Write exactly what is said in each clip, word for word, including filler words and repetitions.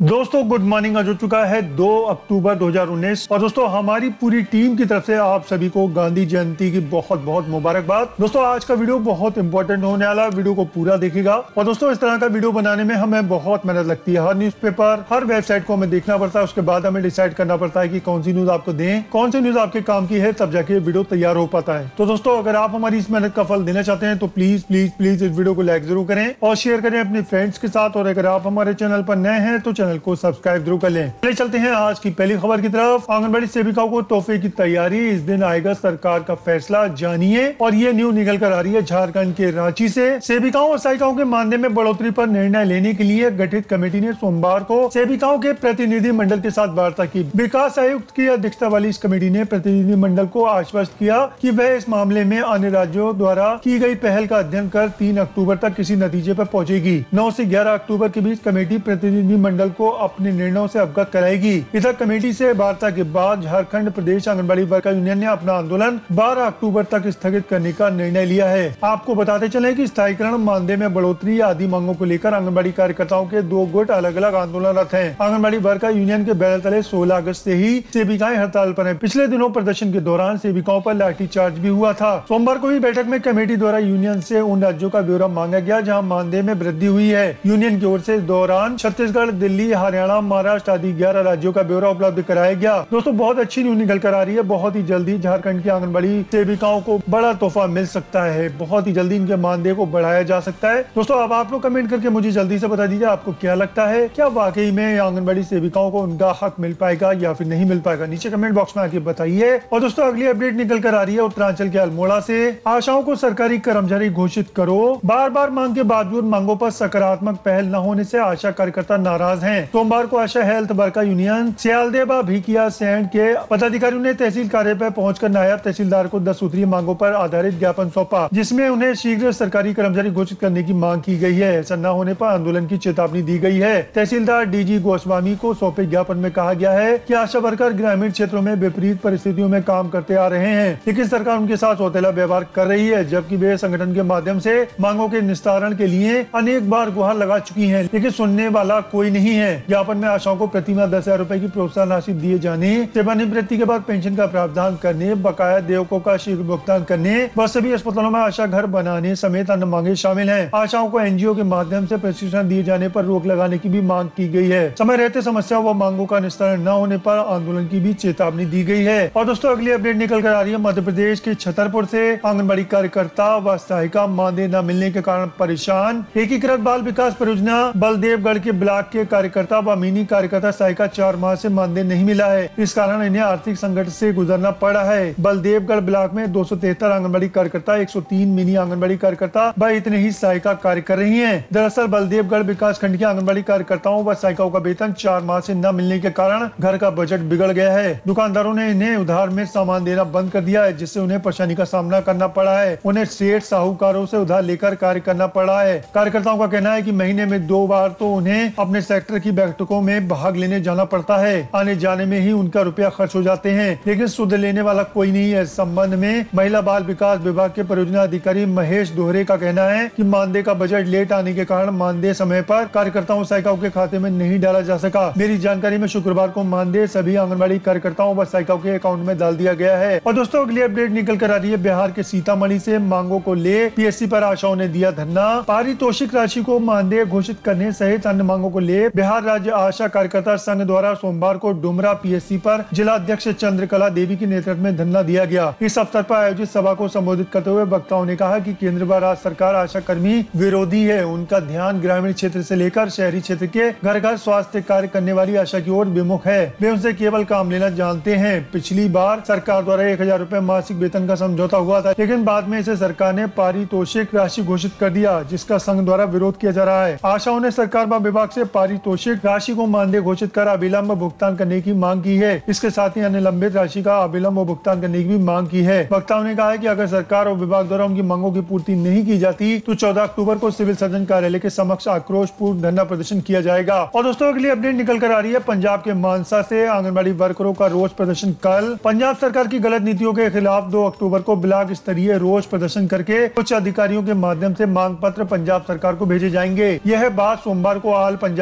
दोस्तों good morning. आज हो चुका है दो अक्टूबर दो हज़ार उन्नीस और दोस्तों हमारी पूरी टीम की तरफ से आप सभी को गांधी जयंती की बहुत बहुत मुबारकबाद। दोस्तों आज का वीडियो बहुत इंपॉर्टेंट होने वाला है, वीडियो को पूरा देखिएगा। और दोस्तों इस तरह का वीडियो बनाने में हमें बहुत मेहनत लगती है। हर न्यूज़पेपर हर वेबसाइट को हमें देखना पड़ता है, उसके बाद हमें डिसाइड करना पड़ता है कि कौन सी न्यूज आपको दें, कौन सी न्यूज आपके काम की है, तब जाके वीडियो तैयार हो पाता है। तो दोस्तों अगर आप हमारी इस मेहनत का फल देना चाहते हैं तो प्लीज प्लीज प्लीज इस वीडियो को लाइक जरूर करें और शेयर करें अपने फ्रेंड्स के साथ। और अगर आप हमारे चैनल पर नए हैं तो चैनल को सब्सक्राइब कर लें। चलिए चलते हैं आज की पहली खबर की तरफ। आंगनबाड़ी सेविकाओं को तोहफे की तैयारी, इस दिन आएगा सरकार का फैसला, जानिए। और ये न्यूज निकल कर आ रही है झारखंड के रांची से। सेविकाओं और सहायिकाओं के मानदेय में बढ़ोतरी पर निर्णय लेने के लिए गठित कमेटी ने सोमवार को सेविकाओं के प्रतिनिधि मंडल के साथ वार्ता की। विकास आयुक्त की अध्यक्षता वाली इस कमेटी ने प्रतिनिधि मंडल को आश्वस्त किया कि वह इस मामले में अन्य राज्यों द्वारा की गई पहल का अध्ययन कर तीन अक्टूबर तक किसी नतीजे पर पहुंचेगी। नौ से ग्यारह अक्टूबर के बीच कमेटी प्रतिनिधि मंडल को अपने निर्णयों से अवगत कराएगी। इधर कमेटी से वार्ता के बाद झारखंड प्रदेश आंगनबाड़ी वर्कर यूनियन ने अपना आंदोलन बारह अक्टूबर तक स्थगित करने का निर्णय लिया है। आपको बताते चले कि स्थायीकरण, मानदेय में बढ़ोतरी आदि मांगों को लेकर आंगनबाड़ी कार्यकर्ताओं के दो गुट अलग अलग आंदोलनरत हैं। आंगनबाड़ी वर्कर यूनियन के बैनर तले सोलह अगस्त से ही सेविकाएं हड़ताल पर हैं। पिछले दिनों प्रदर्शन के दौरान सेविकाओं पर लाठीचार्ज भी हुआ था। सोमवार को हुई बैठक में कमेटी द्वारा यूनियन से उन राज्यों का ब्यौरा मांगा गया जहाँ मानदेय में वृद्धि हुई है। यूनियन की ओर से इस दौरान छत्तीसगढ़, दिल्ली, हरियाणा, महाराष्ट्र आदि ग्यारह राज्यों का ब्यौरा उपलब्ध कराया गया। दोस्तों बहुत अच्छी न्यूज निकल कर आ रही है। बहुत ही जल्दी झारखंड की आंगनबाड़ी सेविकाओं को बड़ा तोहफा मिल सकता है। बहुत ही जल्दी इनके मानदेय को बढ़ाया जा सकता है। दोस्तों अब आप लोग कमेंट करके मुझे जल्दी से बता दीजिए आपको क्या लगता है, क्या वाकई में आंगनबाड़ी सेविकाओं को उनका हक मिल पाएगा या फिर नहीं मिल पाएगा। नीचे कमेंट बॉक्स में आके बताइए। और दोस्तों अगली अपडेट निकल कर आ रही है उत्तरांचल के अल्मोड़ा से। आशाओं को सरकारी कर्मचारी घोषित करो, बार बार मांग के बावजूद मांगों पर सकारात्मक पहल न होने से आशा कार्यकर्ता नाराज हैं। सोमवार को Asha health worker union Sialdeva Bhikiya सैंड के पदाधिकारियों ने तहसील कार्य पर पहुंचकर नायब तहसीलदार को दस सूत्रीय मांगों पर आधारित ज्ञापन सौंपा, जिसमें उन्हें शीघ्र सरकारी कर्मचारी घोषित करने की मांग की गई है। ऐसा न होने पर आंदोलन की चेतावनी दी गई है। तहसीलदार डीजी गोस्वामी को सौंपे ज्ञापन में कहा गया है कि आशा वर्कर ग्रामीण क्षेत्रों में विपरीत परिस्थितियों में काम करते आ रहे हैं, लेकिन सरकार उनके साथ सौतेला व्यवहार कर रही है, जबकि वे संगठन के माध्यम से मांगों के निस्तारण के लिए अनेक बार गुहार लगा चुकी है, लेकिन सुनने वाला कोई नहीं है। ज्ञापन में आशाओं को प्रतिमाह दस हजार रूपए की प्रोत्साहन राशि दिए जाने, सेवानिवृत्ति के बाद पेंशन का प्रावधान करने, बकाया देयकों का शीघ्र भुगतान करने व सभी अस्पतालों में आशा घर बनाने समेत अन्य मांगे शामिल हैं। आशाओं को एनजीओ के माध्यम से प्रशिक्षण दिए जाने पर रोक लगाने की भी मांग की गई है। समय रहते समस्याओं व मांगों का निस्तारण न होने पर आंदोलन की भी चेतावनी दी गई है। और दोस्तों अगली अपडेट निकल कर आ रही है मध्य प्रदेश के छतरपुर से। आंगनबाड़ी कार्यकर्ता व सहायिका मानदेय न मिलने के कारण परेशान। एकीकृत बाल विकास परियोजना बलदेवगढ़ के ब्लॉक के कार्यकर्ता व मिनी कार्यकर्ता सहायिका चार माह से मानदेय नहीं मिला है। इस कारण इन्हें आर्थिक संकट से गुजरना पड़ा है। बलदेवगढ़ ब्लॉक में दो सौ तिहत्तर आंगनबाड़ी कार्यकर्ता, एक सौ तीन मिनी आंगनबाड़ी कार्यकर्ता व इतने ही सहायिका कार्य कर रही हैं। दरअसल बलदेवगढ़ विकास खंड की आंगनबाड़ी कार्यकर्ताओं व सहायिकाओं का वेतन चार माह से न मिलने के कारण घर का बजट बिगड़ गया है। दुकानदारों ने इन्हें उधार में सामान देना बंद कर दिया है, जिससे उन्हें परेशानी का सामना करना पड़ा है। उन्हें सेठ साहूकारों से उधार लेकर कार्य करना पड़ा है। कार्यकर्ताओं का कहना है कि महीने में दो बार तो उन्हें अपने सेक्टर की बैठकों में भाग लेने जाना पड़ता है। आने जाने में ही उनका रुपया खर्च हो जाते हैं, लेकिन सुध लेने वाला कोई नहीं है। संबंध में महिला बाल विकास विभाग के परियोजना अधिकारी महेश दोहरे का कहना है कि मानदेय का बजट लेट आने के कारण मानदेय समय पर कार्यकर्ताओं सहायिकाओं के खाते में नहीं डाला जा सका। मेरी जानकारी में शुक्रवार को मानदेय सभी आंगनबाड़ी कार्यकर्ताओं व सहायिकाओं के अकाउंट में डाल दिया गया है। और दोस्तों अगली अपडेट निकल कर आ रही है बिहार के सीतामढ़ी से। मांगों को ले पीएससी पर आशाओं ने दिया धरना। पारितोषिक राशि को मानदेय घोषित करने सहित अन्य मांगों को ले बिहार राज्य आशा कार्यकर्ता संघ द्वारा सोमवार को डुमरा पीएससी पर जिला अध्यक्ष चंद्रकला देवी के नेतृत्व में धरना दिया गया। इस अवसर पर आयोजित सभा को संबोधित करते हुए वक्ताओं ने कहा कि केंद्र व राज्य सरकार आशा कर्मी विरोधी है। उनका ध्यान ग्रामीण क्षेत्र से लेकर शहरी क्षेत्र के घर घर स्वास्थ्य कार्य करने वाली आशा की ओर विमुख है। वे उनसे केवल काम लेना जानते हैं। पिछली बार सरकार द्वारा एक हजार रूपए मासिक वेतन का समझौता हुआ था, लेकिन बाद में इसे सरकार ने पारितोषिक राशि घोषित कर दिया, जिसका संघ द्वारा विरोध किया जा रहा है। आशाओं ने सरकार व विभाग से पारितोषिक राशि को मानदेय घोषित कर अविलंब भुगतान करने की मांग की है। इसके साथ ही अन्य लंबित राशि का अविलंब भुगतान करने की भी मांग की है। वक्ताओं ने कहा है कि अगर सरकार और विभाग द्वारा उनकी मांगों की पूर्ति नहीं की जाती तो चौदह अक्टूबर को सिविल सर्जन कार्यालय के समक्ष आक्रोशपूर्ण धरना प्रदर्शन किया जाएगा। और दोस्तों अगली अपडेट निकल कर आ रही है पंजाब के मानसा से। आंगनबाड़ी वर्करों का रोष प्रदर्शन कल। पंजाब सरकार की गलत नीतियों के खिलाफ दो अक्टूबर को ब्लॉक स्तरीय रोष प्रदर्शन करके उच्च अधिकारियों के माध्यम से मांग पत्र पंजाब सरकार को भेजे जाएंगे। यह बात सोमवार को ऑल पंजाब आंगनबाड़ी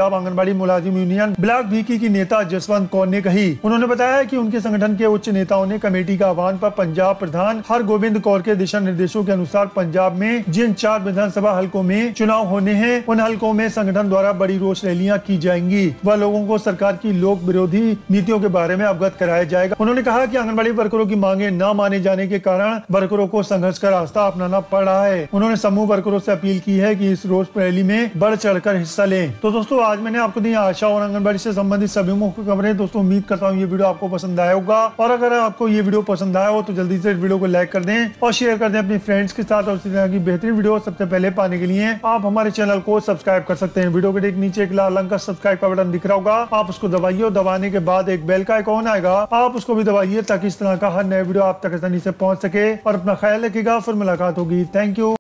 आंगनबाड़ी मुलाजिम यूनियन ब्लॉक भीकी की नेता जसवंत कौर ने कही। उन्होंने बताया कि उनके संगठन के उच्च नेताओं ने कमेटी का आह्वान पर पंजाब प्रधान हरगोबिंद कौर के दिशा निर्देशों के अनुसार पंजाब में जिन चार विधानसभा हलकों में चुनाव होने हैं उन हलकों में संगठन द्वारा बड़ी रोष रैलियां की जाएंगी व लोगों को सरकार की लोक विरोधी नीतियों के बारे में अवगत कराया जाएगा। उन्होंने कहा कि आंगनबाड़ी वर्करों की मांगे न माने जाने के कारण वर्करों को संघर्ष का रास्ता अपनाना पड़ रहा है। उन्होंने समूह वर्करों से अपील की है कि इस रोष रैली में बढ़ चढ़कर हिस्सा लें। तो दोस्तों आज मैंने आपको दी आशा और आंगनबाड़ी से संबंधित सभी मुख्य खबरें। दोस्तों उम्मीद करता हूँ ये वीडियो आपको पसंद आया होगा और अगर आपको ये वीडियो पसंद आया हो तो जल्दी से वीडियो को लाइक कर दें और शेयर कर दें अपने फ्रेंड्स के साथ। और इसी तरह की बेहतरीन वीडियो सबसे पहले पाने के लिए आप हमारे चैनल को सब्सक्राइब कर सकते हैं। वीडियो के ठीक नीचे एक लाल रंग का सब्सक्राइब का बटन दिख रहा होगा, आप उसको दबाइए और दबाने के बाद एक बेल का आइकॉन आएगा, आप उसको भी दबाइए ताकि इस तरह का हर नया वीडियो आप तक आसानी से पहुंच सके। और अपना ख्याल रखिएगा, फिर मुलाकात होगी। Thank you.